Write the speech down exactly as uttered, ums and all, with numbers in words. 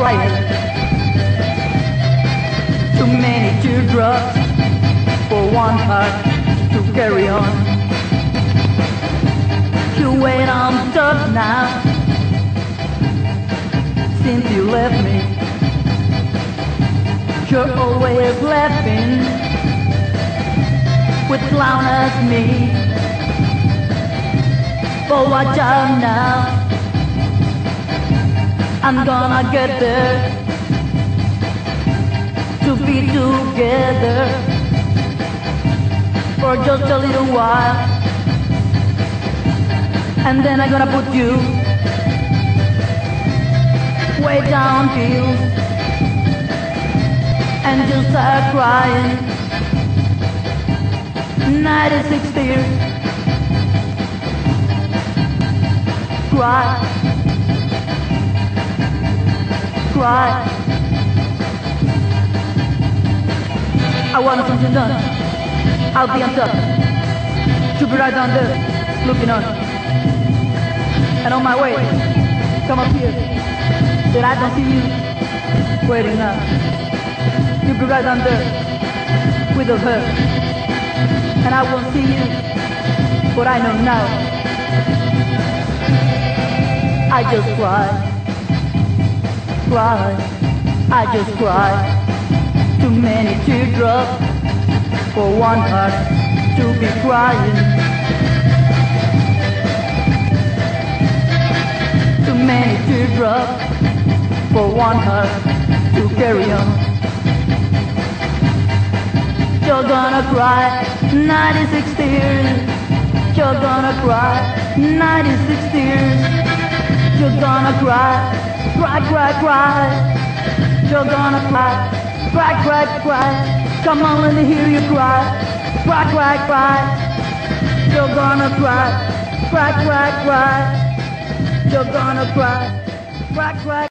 crying. Too many teardrops for one heart to carry on. You wait, I'm stuck now since you left me. You're always laughing with clown at me. But watch out now, I'm gonna get there to be together for just a little while, and then I'm gonna put you way downhill and just start crying. ninety-six tears, cry, cry. I want something done. I'll be on top, to be right down there, looking on. And on my way, come up here, that I don't see you waiting now. You be right down there with her, and I won't see you, but I know now. I just cry, cry, I just cry. Too many teardrops for one heart to be crying. Too many teardrops for one heart to carry on. You're gonna cry ninety-six tears. You're gonna cry ninety-six tears. You're gonna cry, cry, cry, cry. You're gonna cry, cry, cry, cry. Come on, let me hear you cry, cry, cry, cry. You're gonna cry, cry, cry, cry. You're gonna cry, cry, cry,